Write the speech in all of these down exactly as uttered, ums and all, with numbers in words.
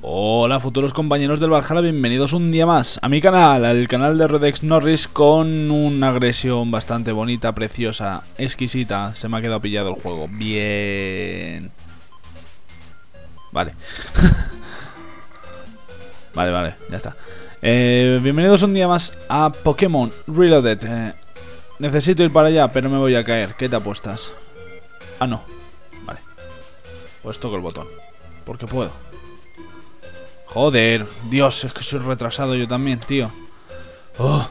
Hola futuros compañeros del Valhalla, bienvenidos un día más a mi canal, al canal de Rodex Norris, con una agresión bastante bonita, preciosa, exquisita. Se me ha quedado pillado el juego. Bien. Vale. Vale, vale, ya está. eh, Bienvenidos un día más a Pokémon Reloaded. eh, Necesito ir para allá, pero me voy a caer. ¿Qué te apuestas? Ah, no. Vale. Pues toco el botón, porque puedo. Joder, Dios, es que soy retrasado yo también, tío. Oh.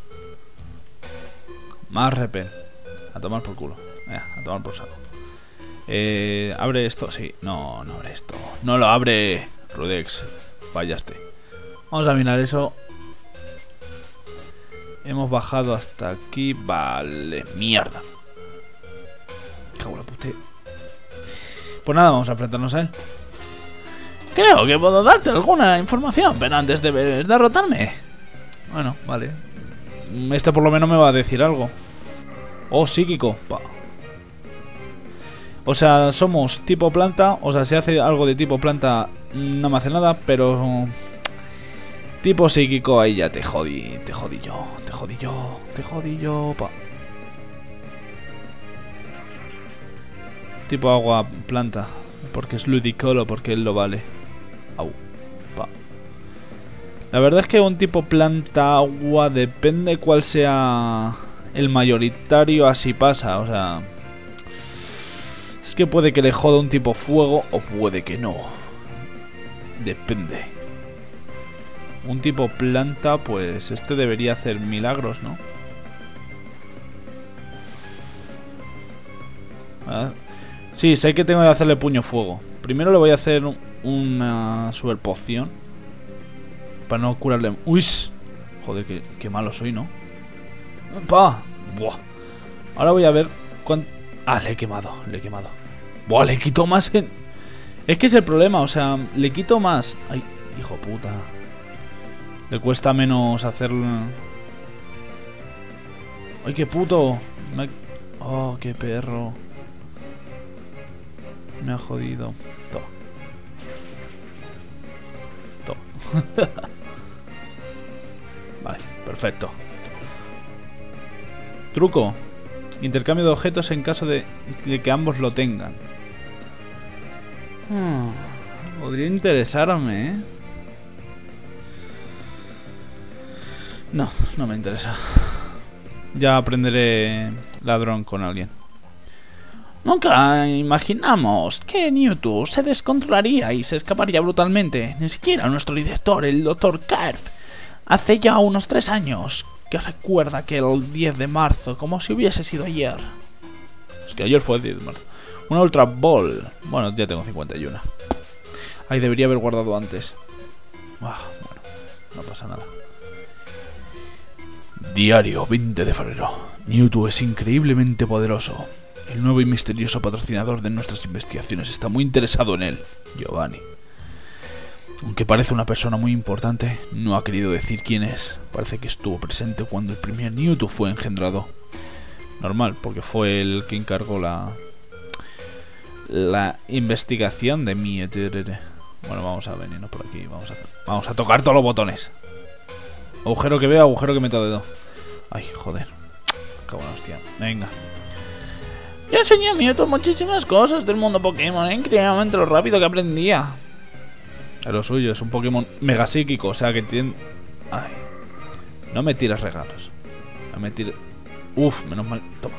Más repel. A tomar por culo. Eh, a tomar por saco. Eh, ¿Abre esto? Sí. No, no abre esto. No lo abre. Rudex, fallaste. Vamos a mirar eso. Hemos bajado hasta aquí. Vale, mierda. Cago en la puta. Pues nada, vamos a enfrentarnos a él. Creo que puedo darte alguna información, pero antes debes derrotarme. Bueno, vale. Este por lo menos me va a decir algo. Oh, psíquico. Pa. O sea, somos tipo planta. O sea, si hace algo de tipo planta no me hace nada, pero tipo psíquico ahí ya te jodí. Te jodí yo, te jodí yo, te jodí yo. Pa. Tipo agua planta, porque es ludicolo, porque él lo vale. Au, pa. La verdad es que un tipo planta agua depende cuál sea el mayoritario, así pasa. O sea, es que puede que le joda un tipo fuego o puede que no. Depende. Un tipo planta, pues este debería hacer milagros, ¿no? Ah, sí, sé que tengo que hacerle puño fuego. Primero le voy a hacer una super poción para no curarle. Uy, joder, qué, qué malo soy, ¿no? ¡Pa! Buah. Ahora voy a ver cuánto. Ah, le he quemado, le he quemado. Buah, le quito más en... Es que es el problema, o sea, le quito más. Ay, hijo puta. Le cuesta menos hacerlo. Ay, qué puto. Me... Oh, qué perro. Me ha jodido. Toma. Toma. Vale, perfecto. Truco. Intercambio de objetos en caso de, de que ambos lo tengan. Hmm, podría interesarme, ¿eh? No, no me interesa. Ya aprenderé ladrón con alguien. Nunca imaginamos que Mewtwo se descontrolaría y se escaparía brutalmente. Ni siquiera nuestro director, el doctor Karp, hace ya unos tres años, que recuerda que el diez de marzo, como si hubiese sido ayer. Es que ayer fue el diez de marzo. Una Ultra Ball. Bueno, ya tengo cincuenta y uno. Ay, debería haber guardado antes. Ah, bueno, no pasa nada. Diario veinte de febrero. Mewtwo es increíblemente poderoso. El nuevo y misterioso patrocinador de nuestras investigaciones está muy interesado en él, Giovanni. Aunque parece una persona muy importante, no ha querido decir quién es. Parece que estuvo presente cuando el primer Mewtwo fue engendrado. Normal, porque fue el que encargó la... La investigación de Mewtwo. Bueno, vamos a venirnos por aquí. Vamos a, vamos a tocar todos los botones. Agujero que veo, agujero que meto dedo. Ay, joder. Cago en la hostia. Venga. Yo enseñé a Mewtwo muchísimas cosas del mundo Pokémon, ¿eh? Increíblemente lo rápido que aprendía. Es lo suyo, es un Pokémon mega psíquico, o sea que tiene... Ay. No me tires regalos. No me tires... Uf, menos mal. Toma.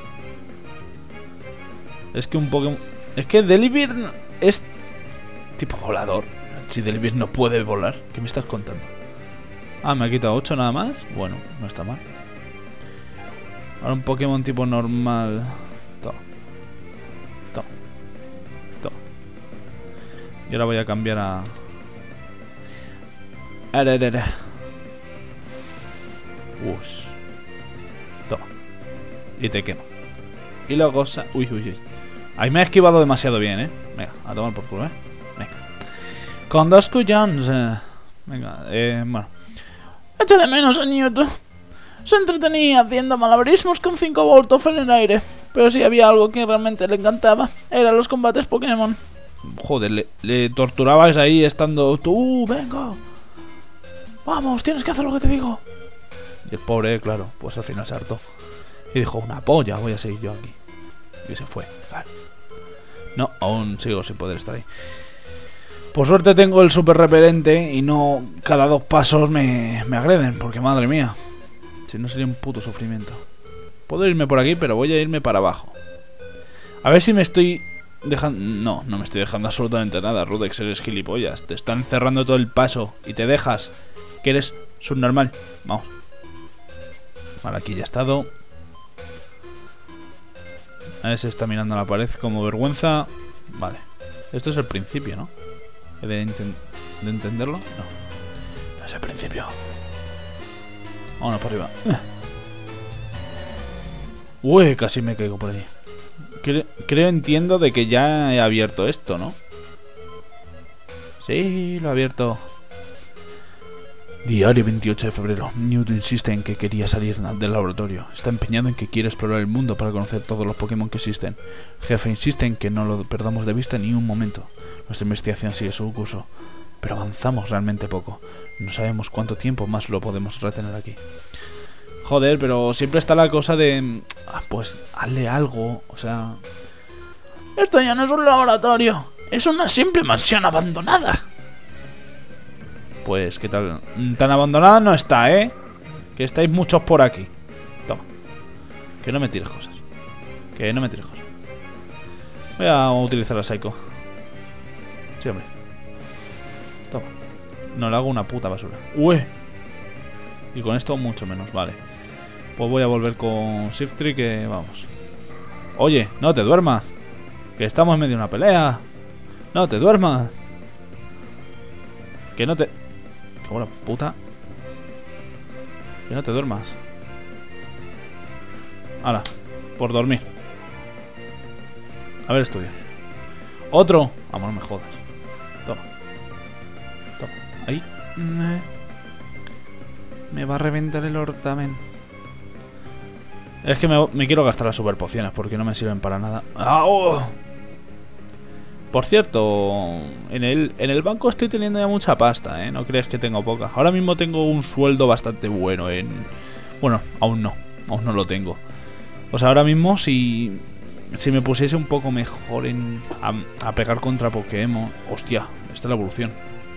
Es que un Pokémon... Es que Delibird es... tipo volador. Si Delibird no puede volar, ¿qué me estás contando? Ah, me ha quitado ocho nada más. Bueno, no está mal. Ahora un Pokémon tipo normal... Y ahora voy a cambiar a... Ararara. Ush. Toma. Y te quemo. Y luego... Uy, uy, uy. Ahí me ha esquivado demasiado bien, ¿eh? Venga, a tomar por culo, ¿eh? Venga. Con dos cuyons. Eh. Venga, eh, bueno. Echo de menos a Mewtwo. Se entretenía haciendo malabarismos con cinco voltos en el aire. Pero si había algo que realmente le encantaba, eran los combates Pokémon. Joder, le, le torturabas ahí estando... Tú, venga. Vamos, tienes que hacer lo que te digo. Y el pobre, claro, pues al final se hartó. Y dijo, una polla, voy a seguir yo aquí. Y se fue, claro. No, aún sigo sin poder estar ahí. Por suerte tengo el super repelente y no cada dos pasos me, me agreden, porque madre mía, si no sería un puto sufrimiento. Puedo irme por aquí, pero voy a irme para abajo. A ver si me estoy dejando... No, no me estoy dejando absolutamente nada, Rudex, eres gilipollas. Te están cerrando todo el paso y te dejas, que eres subnormal. Vamos. Vale, aquí ya he estado. A ver si está mirando a la pared como vergüenza. Vale. Esto es el principio, ¿no? ¿He de, de entenderlo? No. No es el principio. Vámonos para arriba. Uy, casi me caigo por allí. Cre creo, entiendo de que ya he abierto esto, ¿no? Sí, lo he abierto. Diario veintiocho de febrero. Newt insiste en que quería salir del laboratorio. Está empeñado en que quiere explorar el mundo para conocer todos los Pokémon que existen. Jefe insiste en que no lo perdamos de vista ni un momento. Nuestra investigación sigue su curso, pero avanzamos realmente poco. No sabemos cuánto tiempo más lo podemos retener aquí. Joder, pero siempre está la cosa de... Ah, pues, hazle algo, o sea... Esto ya no es un laboratorio, es una simple mansión abandonada. Pues, ¿qué tal? Tan abandonada no está, ¿eh? Que estáis muchos por aquí. Toma. Que no me tires cosas. Que no me tires cosas. Voy a utilizar a Psycho. Sí, hombre. Toma. No le hago una puta basura. ¡Uy! Y con esto mucho menos, vale. Pues voy a volver con Shiftry, que vamos. Oye, no te duermas. Que estamos en medio de una pelea. No te duermas. Que no te... Cago en la puta. Que no te duermas. Hala, por dormir. A ver, estudia. Otro. Vamos, no me jodas. Toma. Toma. Ahí. Me va a reventar el hortamen. Es que me, me quiero gastar las super pociones porque no me sirven para nada. ¡Au! Por cierto, en el, en el banco estoy teniendo ya mucha pasta, ¿eh? No crees que tengo poca. Ahora mismo tengo un sueldo bastante bueno en... Bueno, aún no. Aún no lo tengo. O sea, ahora mismo si... Si me pusiese un poco mejor en... A, a pegar contra Pokémon... Hostia, esta es la evolución.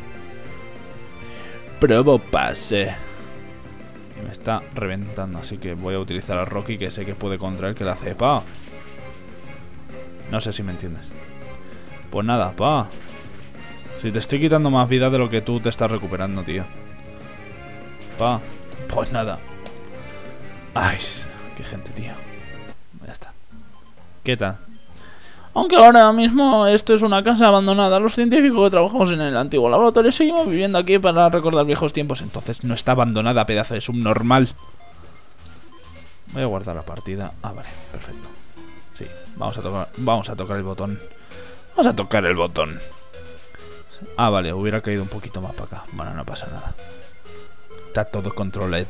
Probo pase. Y me está reventando, así que voy a utilizar a Rocky, que sé que puede contra él, que la hace pa. No sé si me entiendes. Pues nada, pa. Si te estoy quitando más vida de lo que tú te estás recuperando, tío. Pa. Pues nada. Ay, qué gente, tío. Ya está. ¿Qué tal? Aunque ahora mismo esto es una casa abandonada, los científicos que trabajamos en el antiguo laboratorio seguimos viviendo aquí para recordar viejos tiempos. Entonces no está abandonada, pedazo de subnormal. Voy a guardar la partida. Ah, vale, perfecto. Sí, vamos a tocar, vamos a tocar el botón. Vamos a tocar el botón. Ah, vale, hubiera caído un poquito más para acá. Bueno, no pasa nada. Está todo controlado.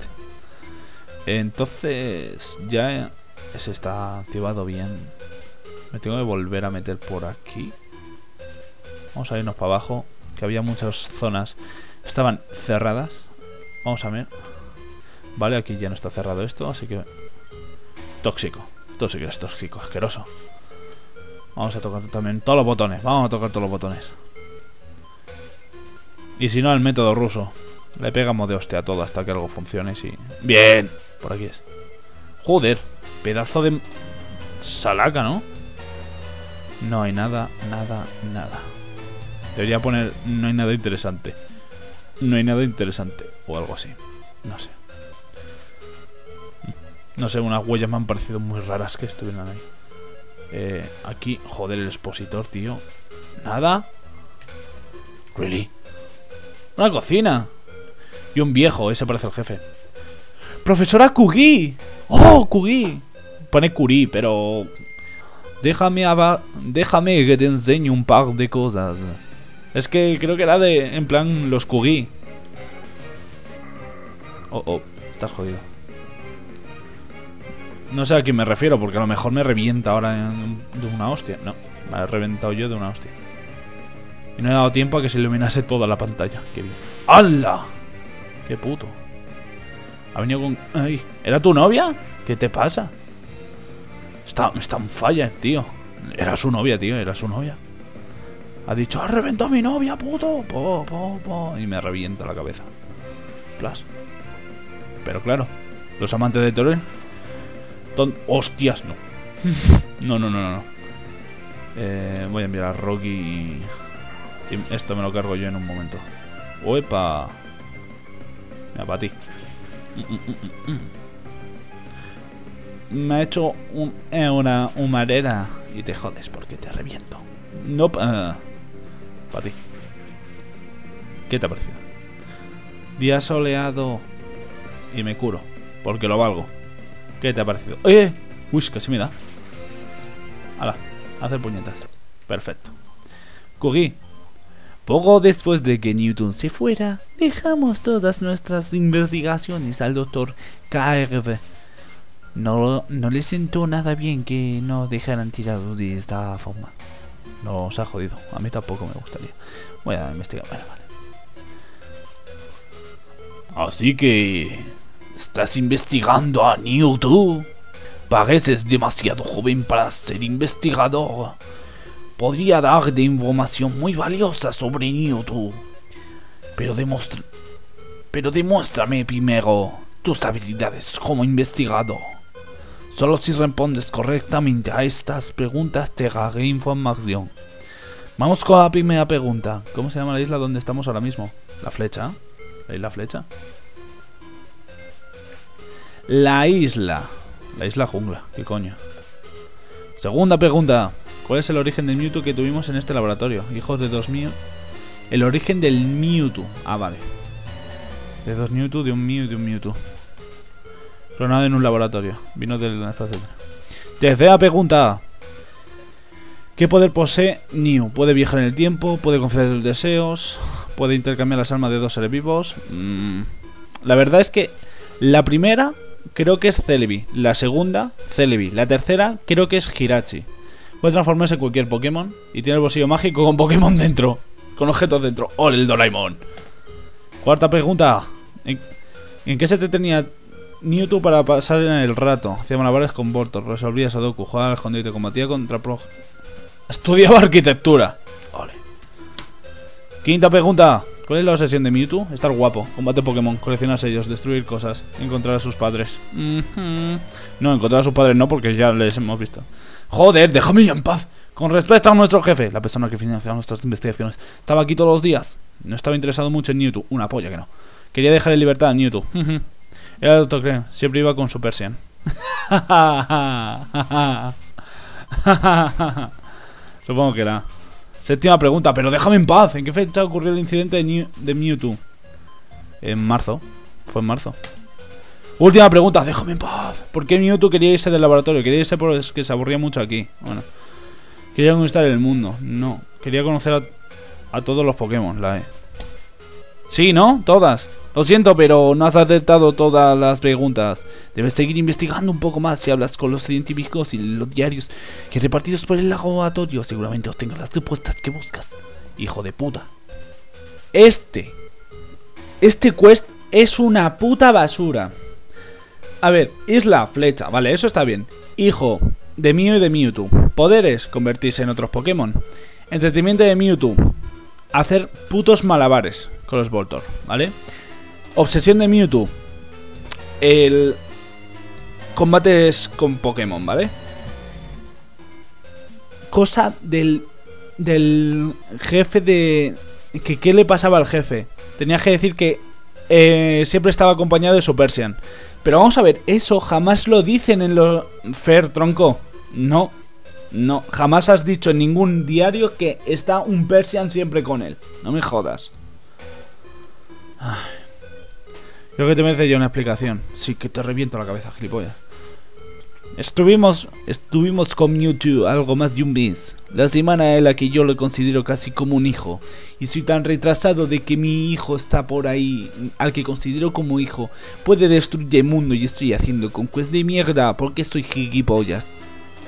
Entonces ya se está activado bien. Me tengo que volver a meter por aquí. Vamos a irnos para abajo, que había muchas zonas estaban cerradas. Vamos a ver. Vale, aquí ya no está cerrado esto, así que... Tóxico. Todo sí que es tóxico, asqueroso. Vamos a tocar también todos los botones. Vamos a tocar todos los botones. Y si no, el método ruso. Le pegamos de hostia a todo hasta que algo funcione y sí. ¡Bien! Por aquí es. Joder, pedazo de... Salaca, ¿no? No hay nada, nada, nada. Debería poner no hay nada interesante. No hay nada interesante. O algo así. No sé. No sé, unas huellas me han parecido muy raras que estuvieran ahí. Eh, aquí, joder, el expositor, tío. Nada. Really. Una cocina. Y un viejo, ese parece el jefe. Profesora Kugi. Oh, Kugi. Pone Curie, pero... Déjame, déjame que te enseñe un par de cosas. Es que creo que era de... En plan, los Kugi. Oh, oh, estás jodido. No sé a quién me refiero, porque a lo mejor me revienta ahora de una hostia. No, me he reventado yo de una hostia. Y no he dado tiempo a que se iluminase toda la pantalla. Qué bien. ¡Hala! ¡Qué puto! Ha venido con... Ay, ¿era tu novia? ¿Qué te pasa? Está, está en falla, tío. Era su novia, tío, era su novia. Ha dicho, ¡ha reventado a mi novia, puto! Po, po, po. Y me revienta la cabeza. Flash. Pero claro, los amantes de Torel... ¡Hostias, no! no, no, no, no. Eh, voy a enviar a Rocky y... y esto me lo cargo yo en un momento. ¡Uepa! Mira, para ti. Mm, mm, mm, mm. Me ha hecho un, eh, una humareda. Y te jodes porque te reviento. No, nope. uh, para ti. ¿Qué te ha parecido? Día soleado. Y me curo, porque lo valgo. ¿Qué te ha parecido? ¡Oye! Uy, casi me da. Hala, hacer puñetas. Perfecto. Cogí. Poco después de que Newton se fuera, dejamos todas nuestras investigaciones al doctor K R V. No, no le sentó nada bien que no dejaran tirados de esta forma. Nos ha jodido. A mí tampoco me gustaría. Voy a investigar. Vale, vale. Así que... ¿estás investigando a Newton? Pareces demasiado joven para ser investigador. Podría darte información muy valiosa sobre Newton. Pero, demuestra... Pero demuéstrame primero tus habilidades como investigador. Solo si respondes correctamente a estas preguntas te daré información. Vamos con la primera pregunta. ¿Cómo se llama la isla donde estamos ahora mismo? La Flecha. ¿La isla Flecha? La isla. La isla jungla. ¿Qué coño? Segunda pregunta. ¿Cuál es el origen del Mewtwo que tuvimos en este laboratorio? Hijos de dos Mew. El origen del Mewtwo. Ah, vale. De dos Mewtwo, de un Mew y de un Mewtwo. Clonado en un laboratorio. Vino del espacio. Tercera pregunta. ¿Qué poder posee Mew? ¿Puede viajar en el tiempo? ¿Puede conceder deseos? ¿Puede intercambiar las almas de dos seres vivos? Mm. La verdad es que la primera creo que es Celebi. La segunda, Celebi. La tercera creo que es Hirachi. Puede transformarse en cualquier Pokémon. Y tiene el bolsillo mágico con Pokémon dentro. Con objetos dentro. ¡Ole, el Doraemon! Cuarta pregunta. ¿En, ¿en qué se te tenía Mewtwo para pasar en el rato? Hacía malabares con Voltorb, resolvía Sudoku, jugaba al escondido y combatía contra Pro... Estudiaba arquitectura. Ole. Quinta pregunta. ¿Cuál es la obsesión de Mewtwo? Estar guapo, combate Pokémon, coleccionar sellos, destruir cosas, encontrar a sus padres. Mm-hmm. No, encontrar a sus padres no, porque ya les hemos visto. Joder, déjame ya en paz. Con respecto a nuestro jefe, la persona que financia nuestras investigaciones, estaba aquí todos los días. No estaba interesado mucho en Mewtwo. Una polla que no. Quería dejar en libertad a Mewtwo. Era el doctor Crane. Siempre iba con su Persian. Supongo que era. Séptima pregunta, pero déjame en paz. ¿En qué fecha ocurrió el incidente de, New de Mewtwo? En marzo. Fue en marzo. Última pregunta, déjame en paz. ¿Por qué Mewtwo quería irse del laboratorio? Quería irse porque se aburría mucho aquí. Bueno. Quería conquistar el mundo. No. Quería conocer a, a todos los Pokémon. La E. Sí, ¿no? Todas. Lo siento, pero no has acertado todas las preguntas. Debes seguir investigando un poco más. Si hablas con los científicos y los diarios que repartidos por el laboratorio, seguramente obtengas las respuestas que buscas. Hijo de puta. Este. Este quest es una puta basura. A ver, Isla Flecha. Vale, eso está bien. Hijo de Mew y de Mewtwo. Poderes, convertirse en otros Pokémon. Entretenimiento de Mewtwo. Hacer putos malabares con los Voltorb, ¿vale? Obsesión de Mewtwo. El... combates con Pokémon, ¿vale? Cosa del... del jefe de... que qué le pasaba al jefe. Tenía que decir que eh, siempre estaba acompañado de su Persian. Pero vamos a ver, eso jamás lo dicen en los... Fer, tronco. No. No, jamás has dicho en ningún diario que está un Persian siempre con él. No me jodas. Ay. Creo que te merece ya una explicación. Sí, que te reviento la cabeza, gilipollas. Estuvimos, estuvimos con Mewtwo algo más de un mes. La semana en la que yo lo considero casi como un hijo. Y soy tan retrasado de que mi hijo está por ahí, al que considero como hijo. Puede destruir el mundo y estoy haciendo conquest de mierda porque soy gilipollas.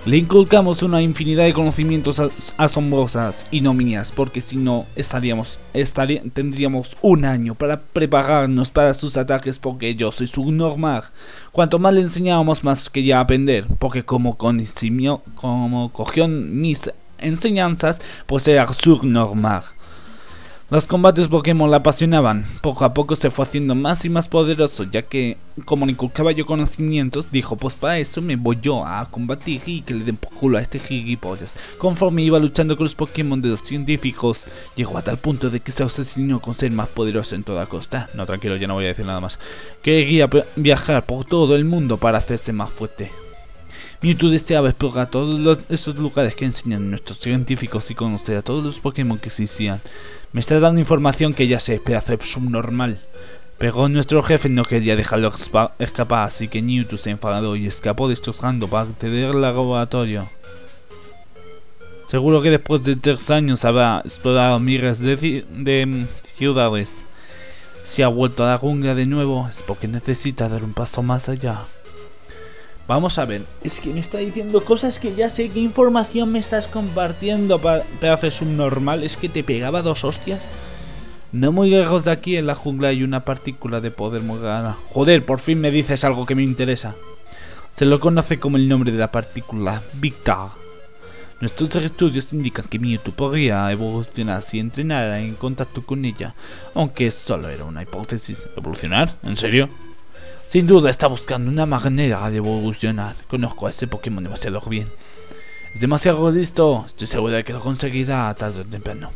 Le inculcamos una infinidad de conocimientos asombrosas y ignominias, porque si no estaríamos, estaría, tendríamos un año para prepararnos para sus ataques, porque yo soy subnormal. Cuanto más le enseñábamos, más quería aprender, porque como, como cogió mis enseñanzas, pues era subnormal. Los combates Pokémon la apasionaban. Poco a poco se fue haciendo más y más poderoso, ya que, como le inculcaba yo conocimientos, dijo, pues para eso me voy yo a combatir y que le den por culo a este gilipollas. Conforme iba luchando con los Pokémon de los científicos, llegó a tal punto de que se obsesionó con ser más poderoso en toda costa. No, tranquilo, ya no voy a decir nada más. Quería viajar por todo el mundo para hacerse más fuerte. Mewtwo deseaba explorar todos los, esos lugares que enseñan nuestros científicos y conocer a todos los Pokémon que existían. Me está dando información que ya sé, pedazo de subnormal. Pero nuestro jefe no quería dejarlo escapar, así que Mewtwo se enfadó y escapó destrozando parte del laboratorio. Seguro que después de tres años habrá explorado miles de, de ciudades. Si ha vuelto a la jungla de nuevo es porque necesita dar un paso más allá. Vamos a ver, es que me está diciendo cosas que ya sé. ¿Qué información me estás compartiendo, pedazo de subnormal? Es que te pegaba dos hostias. No muy lejos de aquí, en la jungla, hay una partícula de poder muy rara. Joder, por fin me dices algo que me interesa. Se lo conoce como el nombre de la partícula, Victor. Nuestros estudios indican que Mewtwo podría evolucionar si entrenara en contacto con ella, aunque solo era una hipótesis. ¿Evolucionar? ¿En serio? Sin duda está buscando una manera de evolucionar. Conozco a ese Pokémon demasiado bien. Es demasiado listo. Estoy seguro de que lo conseguirá tarde o temprano.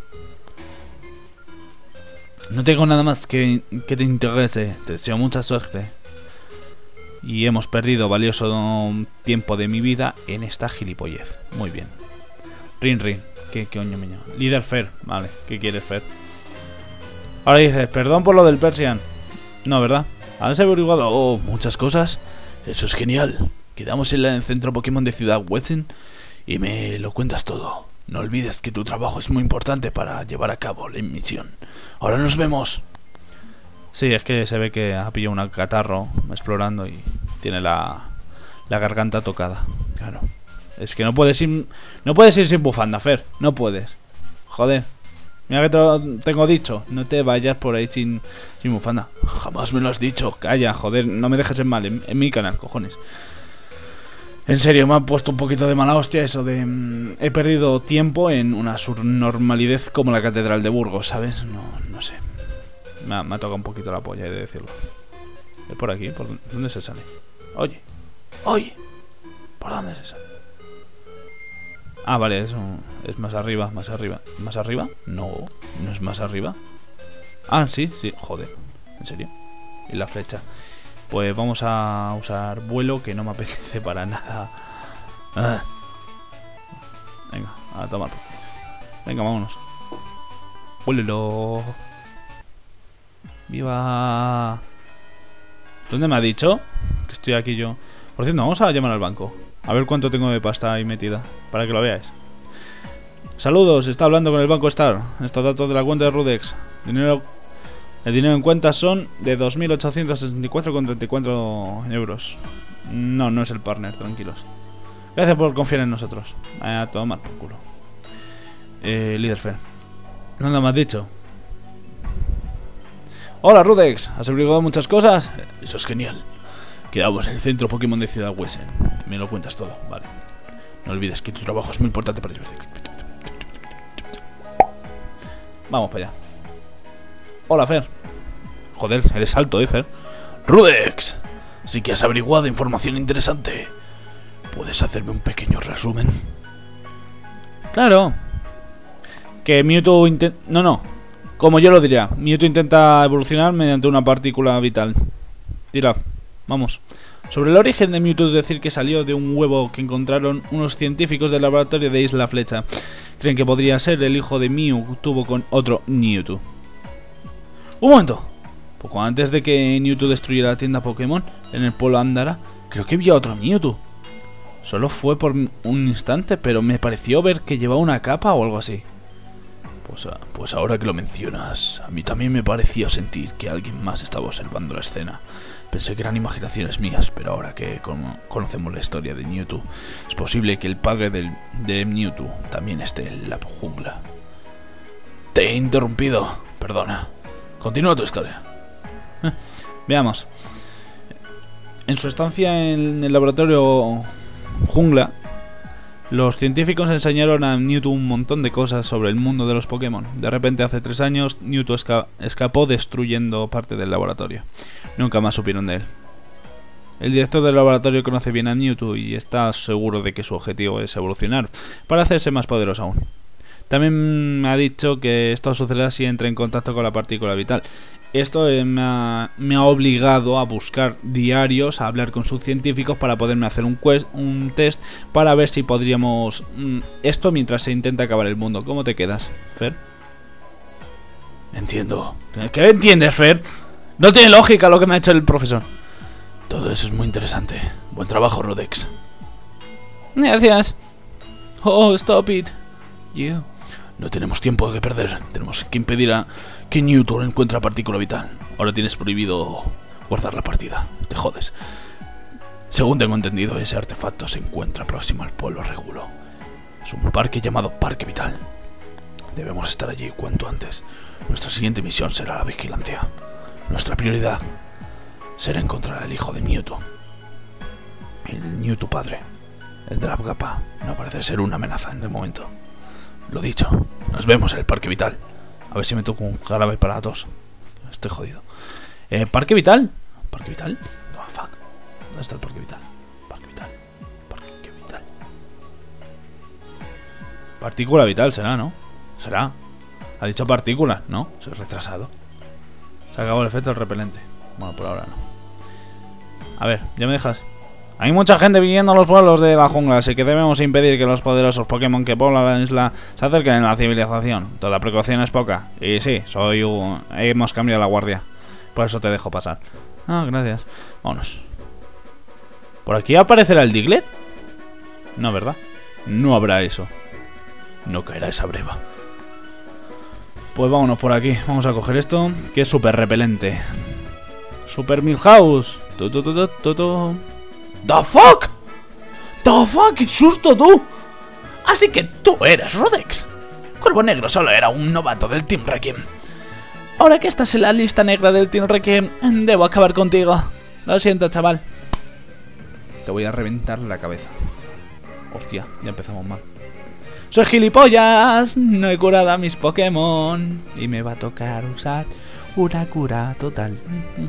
No tengo nada más que, que te interese. Te deseo mucha suerte. Y hemos perdido valioso tiempo de mi vida en esta gilipollez. Muy bien. Rin Rin. ¿Qué coño me llama? Líder Fer. Vale. ¿Qué quieres, Fer? Ahora dices, perdón por lo del Persian. No, ¿verdad? ¿Has averiguado oh, muchas cosas? Eso es genial. Quedamos en el centro Pokémon de Ciudad Wesen y me lo cuentas todo. No olvides que tu trabajo es muy importante para llevar a cabo la misión. Ahora nos vemos. Sí, es que se ve que ha pillado un catarro explorando y tiene la, la garganta tocada. Claro. Es que no puedes ir, no puedes ir sin bufanda, Fer. No puedes. Joder. Mira que te lo tengo dicho, no te vayas por ahí sin, sin bufanda. Jamás me lo has dicho. Calla, joder, no me dejes en mal, en, en mi canal, cojones. En serio, me ha puesto un poquito de mala hostia eso de... Mmm, he perdido tiempo en una subnormalidad como la Catedral de Burgos, ¿sabes? No, no sé. Me ha, me ha tocado un poquito la polla, he de decirlo. ¿Es por aquí? ¿Por dónde se sale? Oye, oye, ¿por dónde se sale? Ah, vale, eso es más arriba, más arriba. ¿Más arriba? No, no es más arriba. Ah, sí, sí, joder. ¿En serio? Y la flecha. Pues vamos a usar vuelo, que no me apetece para nada. Ah. Venga, a tomar. Venga, vámonos. Vuélelo. ¡Viva! ¿Dónde me ha dicho? Que estoy aquí yo. Por cierto, vamos a llamar al banco. A ver cuánto tengo de pasta ahí metida, para que lo veáis. Saludos, está hablando con el Banco Star. Estos datos de la cuenta de Rudex. Dinero, el dinero en cuenta son de dos mil ochocientos sesenta y cuatro con treinta y cuatro euros. No, no es el partner, tranquilos. Gracias por confiar en nosotros. A tomar por culo. Eh, líder Fer. Nada más dicho. Hola Rudex, ¿has averiguado muchas cosas? Eso es genial. Quedamos en el centro Pokémon de Ciudad Wesen. Me lo cuentas todo, vale. No olvides que tu trabajo es muy importante para ti. Vamos para allá. Hola, Fer. Joder, eres alto, ¿eh, Fer? Rudex, sí que has averiguado información interesante. ¿Puedes hacerme un pequeño resumen? Claro. Que Mewtwo intenta... No, no. Como yo lo diría, Mewtwo intenta evolucionar mediante una partícula vital. Tira. Vamos. Sobre el origen de Mewtwo, decir que salió de un huevo que encontraron unos científicos del laboratorio de Isla Flecha. Creen que podría ser el hijo de Mew tuvo con otro Mewtwo. ¡Un momento! Poco antes de que Mewtwo destruyera la tienda Pokémon en el pueblo Andara, creo que vi a otro Mewtwo. Solo fue por un instante, pero me pareció ver que llevaba una capa o algo así. Pues, pues ahora que lo mencionas, a mí también me parecía sentir que alguien más estaba observando la escena. Pensé que eran imaginaciones mías, pero ahora que con conocemos la historia de Mewtwo, es posible que el padre del, de Mewtwo también esté en la jungla. Te he interrumpido, perdona. Continúa tu historia. Eh, veamos. En su estancia en el laboratorio jungla, los científicos enseñaron a Mewtwo un montón de cosas sobre el mundo de los Pokémon. De repente, hace tres años, Mewtwo esca escapó destruyendo parte del laboratorio. Nunca más supieron de él. El director del laboratorio conoce bien a Mewtwo y está seguro de que su objetivo es evolucionar para hacerse más poderoso aún. También me ha dicho que esto sucederá si entra en contacto con la partícula vital. Esto eh, me, ha, me ha obligado a buscar diarios, a hablar con sus científicos para poderme hacer un, quest, un test para ver si podríamos... Mmm, esto mientras se intenta acabar el mundo. ¿Cómo te quedas, Fer? Entiendo. ¿Qué entiendes, Fer? No tiene lógica lo que me ha hecho el profesor. Todo eso es muy interesante. Buen trabajo, Rhodex. Gracias. Oh, stop it. Yeah. No tenemos tiempo que perder. Tenemos que impedir a que Mewtwo encuentre la partícula vital. Ahora tienes prohibido guardar la partida. Te jodes. Según tengo entendido, ese artefacto se encuentra próximo al pueblo Regulo. Es un parque llamado Parque Vital. Debemos estar allí cuanto antes. Nuestra siguiente misión será la vigilancia. Nuestra prioridad será encontrar al hijo de Mewtwo. El Mewtwo padre. El de la capa no parece ser una amenaza en el momento. Lo dicho, nos vemos en el Parque Vital. A ver si me toco un jarabe para tos. Estoy jodido. Eh, ¿Parque Vital? ¿Parque Vital? No, fuck. ¿Dónde está el Parque Vital? Parque Vital. Parque Vital. Partícula vital será, ¿no? Será. Ha dicho partícula, ¿no? Soy retrasado. Se acabó el efecto del repelente. Bueno, por ahora no. A ver, ¿ya me dejas? Hay mucha gente viviendo en los pueblos de la jungla, así que debemos impedir que los poderosos Pokémon que poblan la isla se acerquen a la civilización. Toda precaución es poca. Y sí, soy un... hemos cambiado la guardia. Por eso te dejo pasar. Ah, gracias. Vámonos. ¿Por aquí aparecerá el Diglett? No, ¿verdad? No habrá eso. No caerá esa breva. Pues vámonos por aquí. Vamos a coger esto, que es súper repelente. Super Milhouse. Tu, tu, tu, tu, tu, tu. ¿The fuck? ¿The fuck? ¡Qué susto, tú! Así que tú eres Rhodex. Cuervo Negro solo era un novato del Team Requiem. Ahora que estás en la lista negra del Team Requiem, debo acabar contigo. Lo siento, chaval. Te voy a reventar la cabeza. Hostia, ya empezamos mal. Soy gilipollas. No he curado a mis Pokémon. Y me va a tocar usar una cura total.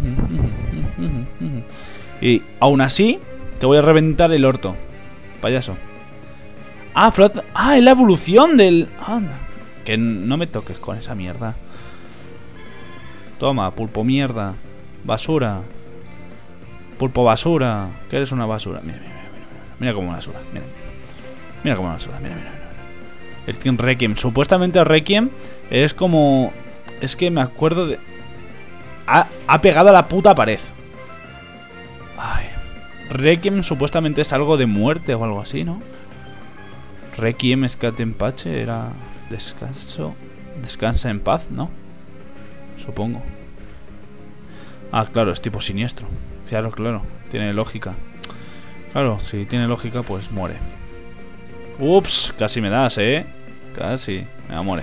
Y aún así... te voy a reventar el orto, payaso. Ah, flota. Ah, es la evolución del... Anda. Que no me toques con esa mierda. Toma, pulpo mierda. Basura. Pulpo basura. ¿Qué eres una basura? Mira, mira, mira, mira. Mira como una basura. Mira. Mira como una basura. Mira, mira, mira. El Team Requiem. Supuestamente el Requiem es como... es que me acuerdo de... Ha, ha pegado a la puta pared. Ay. Requiem supuestamente es algo de muerte o algo así, ¿no? Requiem Escate en Pache era descanso, descansa en paz, ¿no? Supongo. Ah, claro, es tipo siniestro. Claro, claro, tiene lógica. Claro, si tiene lógica, pues muere. Ups, casi me das, ¿eh? Casi, me muere.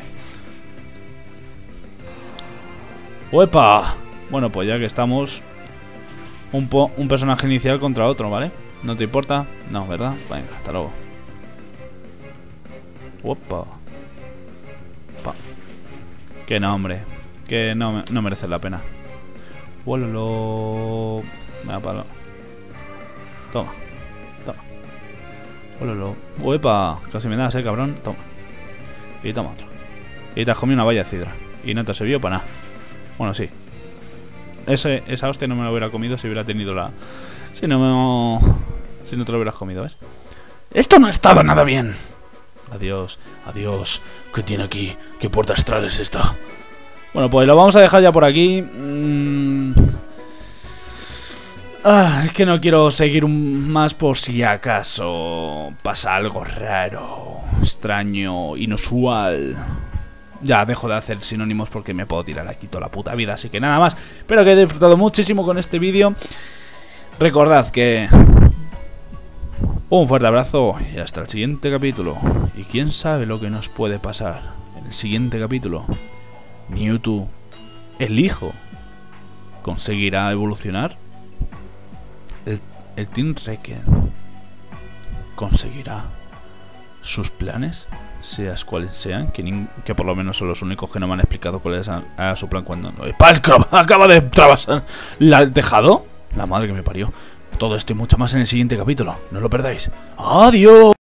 ¡Uepa! Bueno, pues ya que estamos... Un, po un personaje inicial contra otro, ¿vale? ¿No te importa? No, ¿verdad? Venga, hasta luego. Opa. Pa. Que no, hombre. Que no, no merece la pena. Wololo. Me da palo. Toma. Toma. Wololo. Uepa. Casi me das, eh, cabrón. Toma. Y toma otro. Y te has comido una valla de cidra. Y no te ha servido para nada. Bueno, sí. Ese, esa hostia no me la hubiera comido si hubiera tenido la... Si no me... Si no te lo hubieras comido, ¿ves? Esto no ha estado nada bien. Adiós, adiós. ¿Qué tiene aquí? ¿Qué puerta astral es esta? Bueno, pues lo vamos a dejar ya por aquí. Mm... Ah, es que no quiero seguir un... más por si acaso pasa algo raro, extraño, inusual. ya dejo de hacer sinónimos porque me puedo tirar aquí toda la puta vida. Así que nada más, espero que hayáis disfrutado muchísimo con este vídeo. Recordad que... un fuerte abrazo y hasta el siguiente capítulo. Y quién sabe lo que nos puede pasar en el siguiente capítulo. Mewtwo, el hijo, ¿conseguirá evolucionar? El, el Team Rocket conseguirá sus planes, seas cuales sean, que, que por lo menos son los únicos que no me han explicado cuál es a, a su plan cuando... ¡Palcro! ¡Acaba de trabasar el tejado! La madre que me parió. Todo esto y mucho más en el siguiente capítulo. No lo perdáis. ¡Adiós!